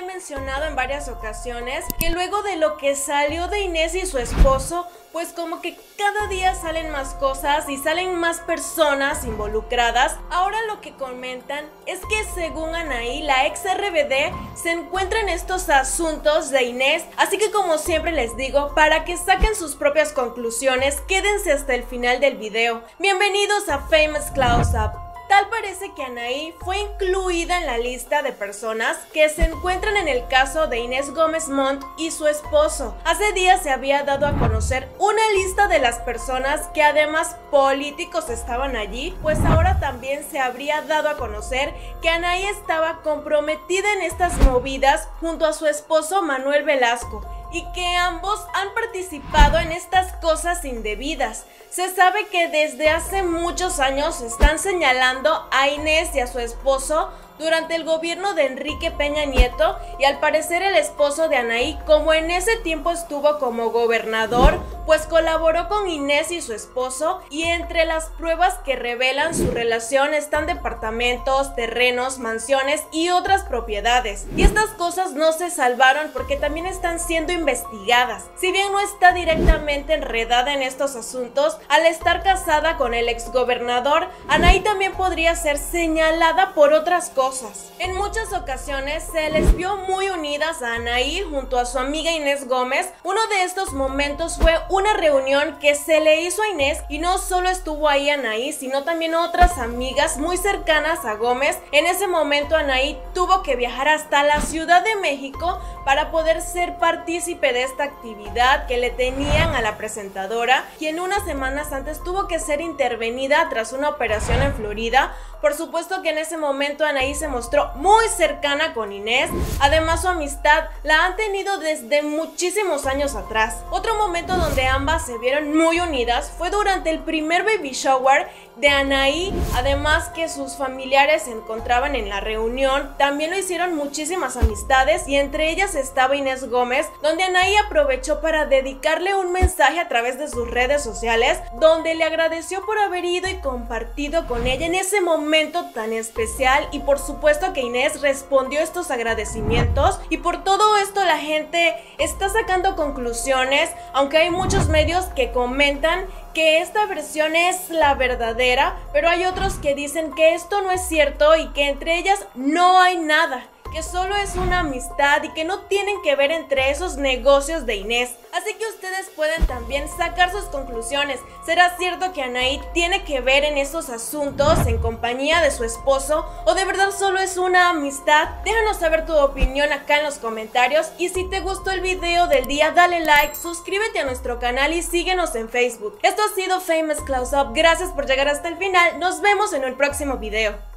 mencionado en varias ocasiones que luego de lo que salió de Inés y su esposo, pues como que cada día salen más cosas y salen más personas involucradas. Ahora lo que comentan es que según Anaí, la ex RBD, se encuentra en estos asuntos de Inés, así que como siempre les digo, para que saquen sus propias conclusiones, quédense hasta el final del video. Bienvenidos a Famous Close Up. Tal parece que Anaí fue incluida en la lista de personas que se encuentran en el caso de Inés Gómez Montt y su esposo. Hace días se había dado a conocer una lista de las personas que además políticos estaban allí, pues ahora también se habría dado a conocer que Anaí estaba comprometida en estas movidas junto a su esposo Manuel Velasco, y que ambos han participado en estas cosas indebidas. Se sabe que desde hace muchos años están señalando a Inés y a su esposo durante el gobierno de Enrique Peña Nieto, y al parecer el esposo de Anaí, como en ese tiempo estuvo como gobernador, pues colaboró con Inés y su esposo, y entre las pruebas que revelan su relación están departamentos, terrenos, mansiones y otras propiedades. Y estas cosas no se salvaron porque también están siendo investigadas. Si bien no está directamente enredada en estos asuntos, al estar casada con el exgobernador, Anaí también podría ser señalada por otras cosas. En muchas ocasiones se les vio muy unidas a Anaí junto a su amiga Inés Gómez. Uno de estos momentos fue una reunión que se le hizo a Inés, y no solo estuvo ahí Anaí, sino también otras amigas muy cercanas a Gómez. En ese momento Anaí tuvo que viajar hasta la Ciudad de México para poder ser partícipe de esta actividad que le tenían a la presentadora, quien unas semanas antes tuvo que ser intervenida tras una operación en Florida. Por supuesto que en ese momento Anaí se mostró muy cercana con Inés. Además, su amistad la han tenido desde muchísimos años atrás. Otro momento donde ambas se vieron muy unidas fue durante el primer baby shower de Anaí. Además que sus familiares se encontraban en la reunión, también lo hicieron muchísimas amistades, y entre ellas estaba Inés Gómez, donde Anaí aprovechó para dedicarle un mensaje a través de sus redes sociales, donde le agradeció por haber ido y compartido con ella en ese momento tan especial. Y por supuesto que Inés respondió estos agradecimientos, y por todo esto la gente está sacando conclusiones, aunque hay muchos medios que comentan que esta versión es la verdadera, pero hay otros que dicen que esto no es cierto y que entre ellas no hay nada, que solo es una amistad y que no tienen que ver entre esos negocios de Inés. Así que ustedes pueden también sacar sus conclusiones. ¿Será cierto que Anaí tiene que ver en esos asuntos en compañía de su esposo, o de verdad solo es una amistad? Déjanos saber tu opinión acá en los comentarios, y si te gustó el video del día dale like, suscríbete a nuestro canal y síguenos en Facebook. Esto ha sido Famous Close Up, gracias por llegar hasta el final, nos vemos en el próximo video.